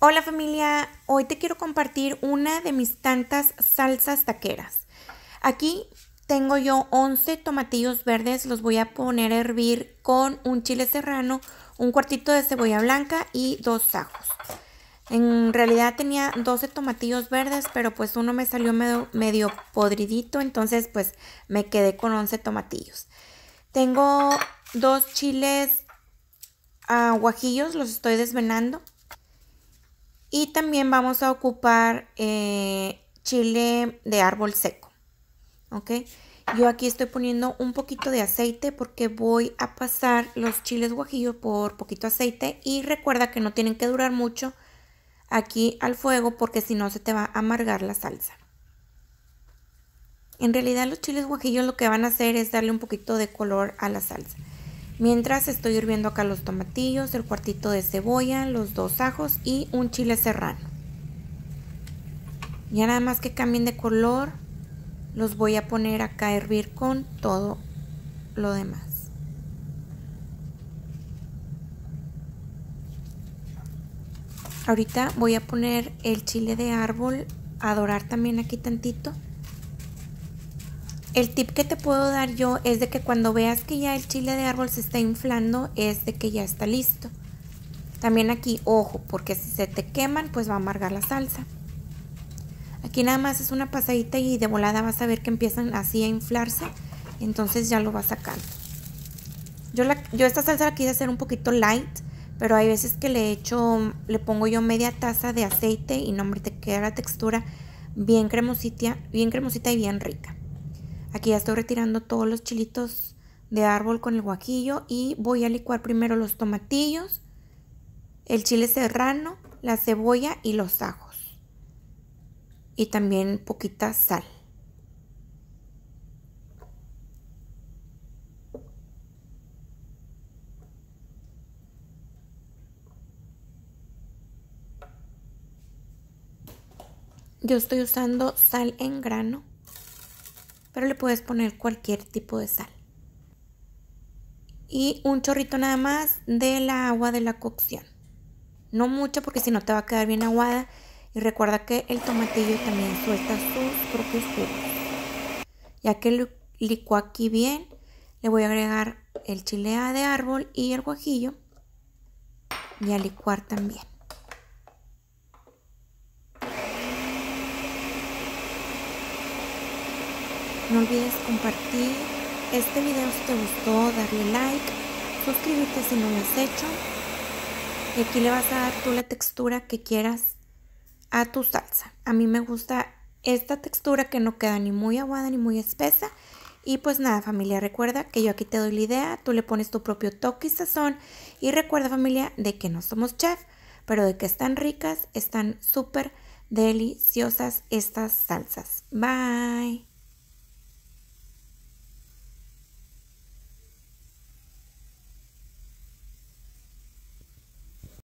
Hola familia, hoy te quiero compartir una de mis tantas salsas taqueras. Aquí tengo yo 11 tomatillos verdes, los voy a poner a hervir con un chile serrano, un cuartito de cebolla blanca y 2 ajos. En realidad tenía 12 tomatillos verdes, pero pues uno me salió medio podridito, entonces pues me quedé con 11 tomatillos. Tengo 2 chiles guajillos, los estoy desvenando. Y también vamos a ocupar chile de árbol seco, ¿ok? Yo aquí estoy poniendo un poquito de aceite porque voy a pasar los chiles guajillos por poquito aceite. Y recuerda que no tienen que durar mucho aquí al fuego porque si no se te va a amargar la salsa. En realidad los chiles guajillos lo que van a hacer es darle un poquito de color a la salsa. Mientras estoy hirviendo acá los tomatillos, el cuartito de cebolla, los 2 ajos y un chile serrano. Ya nada más que cambien de color, los voy a poner acá a hervir con todo lo demás. Ahorita voy a poner el chile de árbol a dorar también aquí tantito. El tip que te puedo dar yo es de que cuando veas que ya el chile de árbol se está inflando, es de que ya está listo. También aquí, ojo, porque si se te queman, pues va a amargar la salsa. Aquí nada más es una pasadita y de volada vas a ver que empiezan así a inflarse. Entonces ya lo vas sacando. Yo esta salsa la quise hacer un poquito light, pero hay veces que le pongo yo media taza de aceite y no, hombre, te queda la textura bien cremosita y bien rica. Aquí ya estoy retirando todos los chilitos de árbol con el guajillo y voy a licuar primero los tomatillos, el chile serrano, la cebolla y los ajos. Y también poquita sal. Yo estoy usando sal en grano, pero le puedes poner cualquier tipo de sal. Y un chorrito nada más de la agua de la cocción. No mucho porque si no te va a quedar bien aguada. Y recuerda que el tomatillo también suelta sus propios jugos. Ya que lo licuó aquí bien, le voy a agregar el chile de árbol y el guajillo y a licuar también. No olvides compartir este video si te gustó, darle like, suscribirte si no lo has hecho. Y aquí le vas a dar tú la textura que quieras a tu salsa. A mí me gusta esta textura que no queda ni muy aguada ni muy espesa. Y pues nada, familia, recuerda que yo aquí te doy la idea, tú le pones tu propio toque y sazón. Y recuerda, familia, de que no somos chef, pero de que están ricas, están súper deliciosas estas salsas. Bye.